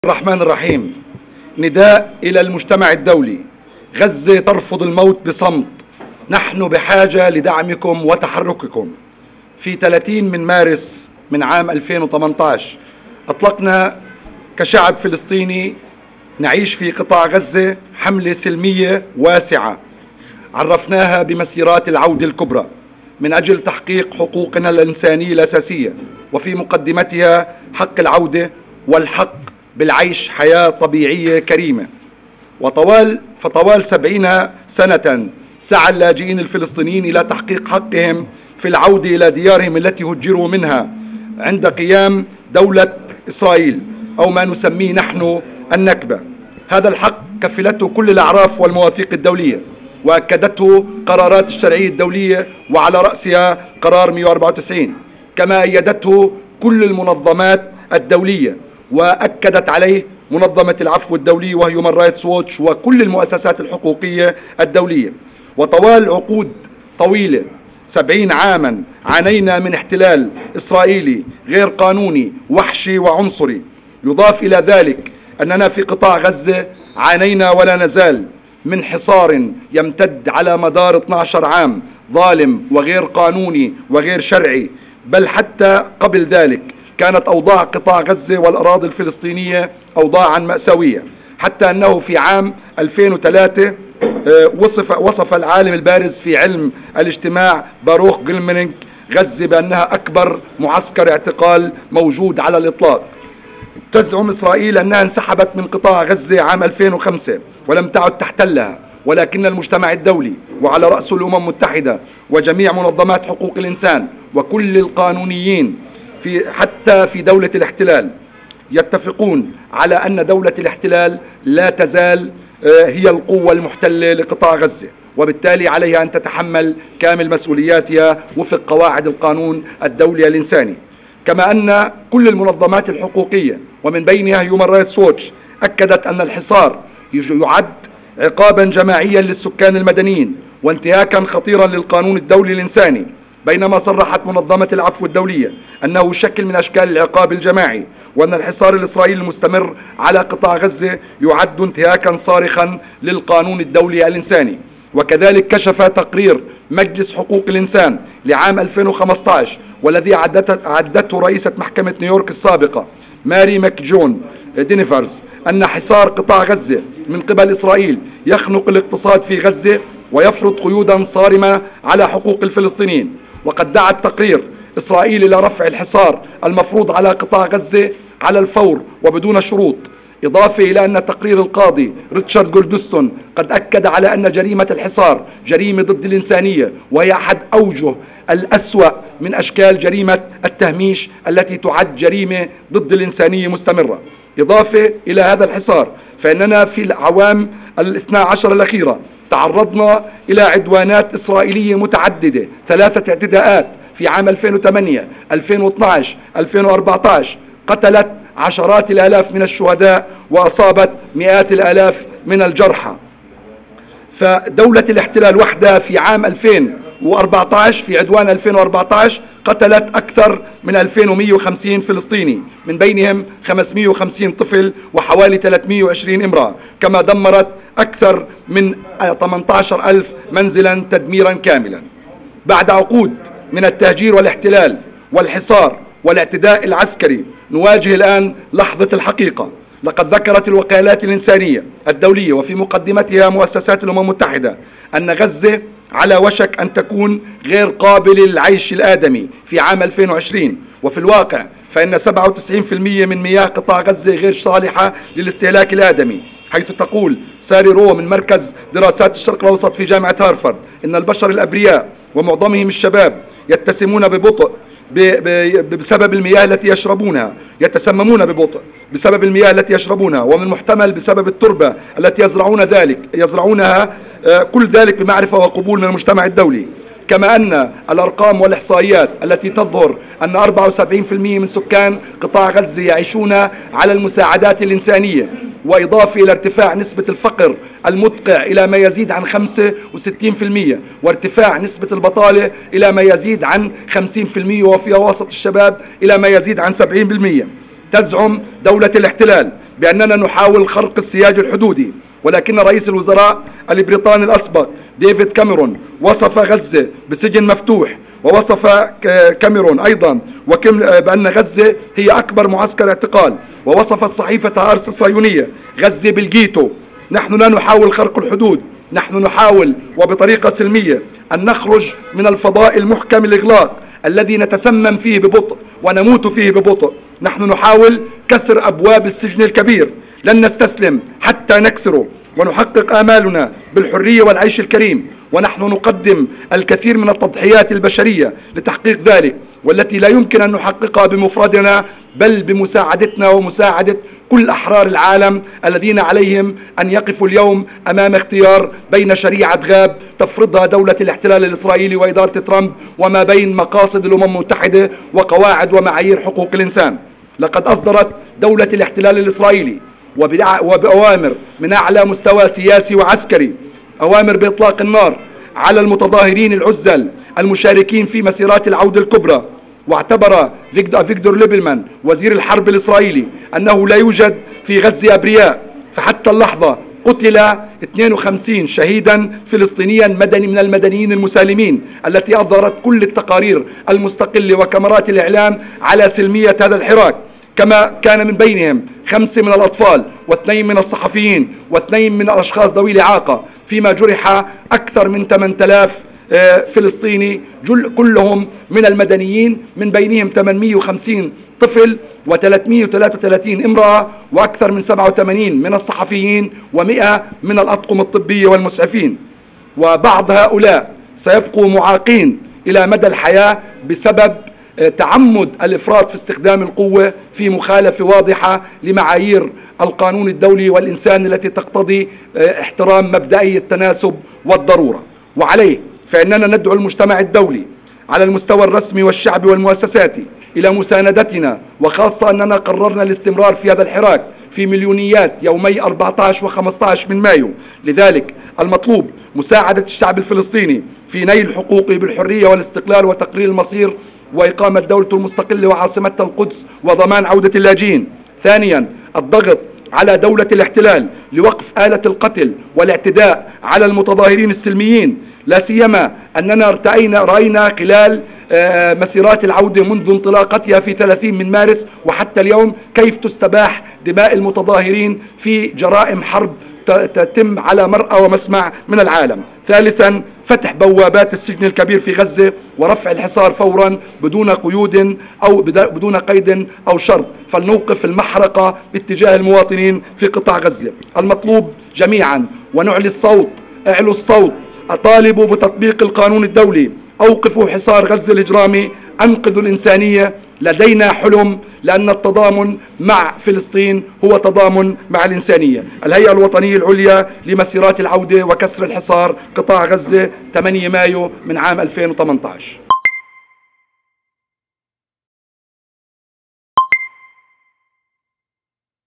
الرحمن الرحيم. نداء إلى المجتمع الدولي: غزة ترفض الموت بصمت، نحن بحاجة لدعمكم وتحرككم. في 30 من مارس من عام 2018 أطلقنا كشعب فلسطيني نعيش في قطاع غزة حملة سلمية واسعة عرفناها بمسيرات العودة الكبرى من أجل تحقيق حقوقنا الإنسانية الأساسية، وفي مقدمتها حق العودة والحق بالعيش حياة طبيعية كريمة. فطوال 70 سنة سعى اللاجئين الفلسطينيين إلى تحقيق حقهم في العودة إلى ديارهم التي هجروا منها عند قيام دولة إسرائيل، أو ما نسميه نحن النكبة. هذا الحق كفلته كل الأعراف والمواثيق الدولية، وأكدته قرارات الشرعية الدولية وعلى رأسها قرار 194، كما أيدته كل المنظمات الدولية وأكدت عليه منظمة العفو الدولي وهيومن رايتس ووتش وكل المؤسسات الحقوقية الدولية. وطوال عقود طويلة 70 عاما عانينا من احتلال إسرائيلي غير قانوني وحشي وعنصري. يضاف إلى ذلك أننا في قطاع غزة عانينا ولا نزال من حصار يمتد على مدار 12 عام ظالم وغير قانوني وغير شرعي، بل حتى قبل ذلك كانت أوضاع قطاع غزة والأراضي الفلسطينية أوضاعا مأساوية، حتى أنه في عام 2003 وصف العالم البارز في علم الاجتماع باروخ جلمنينج غزة بأنها أكبر معسكر اعتقال موجود على الإطلاق. تزعم إسرائيل أنها انسحبت من قطاع غزة عام 2005 ولم تعد تحتلها، ولكن المجتمع الدولي وعلى رأسه الأمم المتحدة وجميع منظمات حقوق الإنسان وكل القانونيين حتى في دولة الاحتلال يتفقون على أن دولة الاحتلال لا تزال هي القوة المحتلة لقطاع غزة، وبالتالي عليها أن تتحمل كامل مسؤولياتها وفق قواعد القانون الدولي الإنساني. كما أن كل المنظمات الحقوقية ومن بينها هيومن رايتس ووتش أكدت أن الحصار يعد عقابا جماعيا للسكان المدنيين وانتهاكا خطيرا للقانون الدولي الإنساني، بينما صرحت منظمة العفو الدولية أنه شكل من أشكال العقاب الجماعي، وأن الحصار الإسرائيلي المستمر على قطاع غزة يعد انتهاكا صارخا للقانون الدولي الإنساني. وكذلك كشف تقرير مجلس حقوق الإنسان لعام 2015 والذي عدته رئيسة محكمة نيويورك السابقة ماري ماكجون دينيفرز أن حصار قطاع غزة من قبل إسرائيل يخنق الاقتصاد في غزة ويفرض قيودا صارمة على حقوق الفلسطينيين. وقد دعا التقرير إسرائيل إلى رفع الحصار المفروض على قطاع غزة على الفور وبدون شروط، إضافة إلى أن تقرير القاضي ريتشارد جولدستون قد أكد على أن جريمة الحصار جريمة ضد الإنسانية، وهي أحد أوجه الأسوأ من أشكال جريمة التهميش التي تعد جريمة ضد الإنسانية مستمرة. إضافة إلى هذا الحصار فإننا في الأعوام 12 الأخيرة تعرضنا إلى عدوانات إسرائيلية متعددة، 3 اعتداءات في عام 2008 2012 2014 قتلت عشرات الآلاف من الشهداء وأصابت مئات الآلاف من الجرحى. فدولة الاحتلال وحدها في عام 2014 في عدوان 2014 قتلت أكثر من 2150 فلسطيني، من بينهم 550 طفل وحوالي 320 امرأة، كما دمرت أكثر من 18,000 منزلا تدميرا كاملا. بعد عقود من التهجير والاحتلال والحصار والاعتداء العسكري نواجه الآن لحظة الحقيقة. لقد ذكرت الوكالات الإنسانية الدولية وفي مقدمتها مؤسسات الأمم المتحدة أن غزة على وشك أن تكون غير قابلة للعيش الآدمي في عام 2020، وفي الواقع فإن 97% من مياه قطاع غزة غير صالحة للاستهلاك الآدمي، حيث تقول ساري رو من مركز دراسات الشرق الأوسط في جامعة هارفارد إن البشر الأبرياء ومعظمهم الشباب يتسمون ببطء بسبب المياه التي يشربونها، يتسممون ببطء بسبب المياه التي يشربونها، ومن المحتمل بسبب التربة التي يزرعونها، كل ذلك بمعرفة وقبول من المجتمع الدولي. كما أن الأرقام والإحصائيات التي تظهر أن 74% من سكان قطاع غزة يعيشون على المساعدات الإنسانية، وإضافة إلى ارتفاع نسبة الفقر المدقع إلى ما يزيد عن 65%، وارتفاع نسبة البطالة إلى ما يزيد عن 50%، وفي وسط الشباب إلى ما يزيد عن 70%. تزعم دولة الاحتلال بأننا نحاول خرق السياج الحدودي، ولكن رئيس الوزراء البريطاني الأسبق ديفيد كاميرون وصف غزة بسجن مفتوح، ووصف كاميرون أيضا بأن غزة هي أكبر معسكر اعتقال، ووصفت صحيفة هارس الصهيونية غزة بالجيتو. نحن لا نحاول خرق الحدود، نحن نحاول وبطريقة سلمية أن نخرج من الفضاء المحكم الإغلاق الذي نتسمم فيه ببطء ونموت فيه ببطء. نحن نحاول كسر أبواب السجن الكبير، لن نستسلم حتى نكسره ونحقق آمالنا بالحرية والعيش الكريم، ونحن نقدم الكثير من التضحيات البشرية لتحقيق ذلك، والتي لا يمكن أن نحققها بمفردنا بل بمساعدتنا ومساعدة كل أحرار العالم الذين عليهم أن يقفوا اليوم أمام اختيار بين شريعة غاب تفرضها دولة الاحتلال الإسرائيلي وإدارة ترامب، وما بين مقاصد الأمم المتحدة وقواعد ومعايير حقوق الإنسان. لقد أصدرت دولة الاحتلال الإسرائيلي وبأوامر من أعلى مستوى سياسي وعسكري أوامر بإطلاق النار على المتظاهرين العزل المشاركين في مسيرات العودة الكبرى. واعتبر فيكتور ليبرمان وزير الحرب الإسرائيلي أنه لا يوجد في غزة أبرياء، فحتى اللحظة قتل 52 شهيدا فلسطينيا مدني من المدنيين المسالمين التي أظهرت كل التقارير المستقلة وكاميرات الإعلام على سلمية هذا الحراك، كما كان من بينهم 5 من الأطفال و2 من الصحفيين و2 من الأشخاص ذوي الإعاقة، فيما جرح أكثر من 8000 فلسطيني كلهم من المدنيين، من بينهم 850 طفل و333 امرأة، وأكثر من 87 من الصحفيين و100 من الأطقم الطبية والمسعفين. وبعض هؤلاء سيبقوا معاقين إلى مدى الحياة بسبب تعمد الإفراط في استخدام القوة في مخالفة واضحة لمعايير القانون الدولي والإنساني التي تقتضي احترام مبدئي التناسب والضرورة. وعليه فإننا ندعو المجتمع الدولي على المستوى الرسمي والشعبي والمؤسساتي إلى مساندتنا، وخاصة أننا قررنا الاستمرار في هذا الحراك في مليونيات يومي 14 و15 من مايو. لذلك المطلوب مساعدة الشعب الفلسطيني في نيل حقوقه بالحرية والاستقلال وتقرير المصير وإقامة دولته المستقلة وعاصمتها القدس وضمان عودة اللاجئين. ثانيا الضغط على دولة الاحتلال لوقف آلة القتل والاعتداء على المتظاهرين السلميين، لا سيما أننا رأينا خلال مسيرات العودة منذ انطلاقتها في 30 من مارس وحتى اليوم كيف تستباح دماء المتظاهرين في جرائم حرب تتم على مرأى ومسمع من العالم. ثالثا فتح بوابات السجن الكبير في غزة ورفع الحصار فورا بدون قيود أو بدون قيد أو شرط، فلنوقف المحرقة باتجاه المواطنين في قطاع غزة. المطلوب جميعا ونعلي الصوت، اعلوا الصوت، أطالبوا بتطبيق القانون الدولي، أوقفوا حصار غزة الإجرامي، أنقذوا الإنسانية. لدينا حلم، لأن التضامن مع فلسطين هو تضامن مع الإنسانية. الهيئة الوطنية العليا لمسيرات العودة وكسر الحصار قطاع غزة 8 مايو من عام 2018.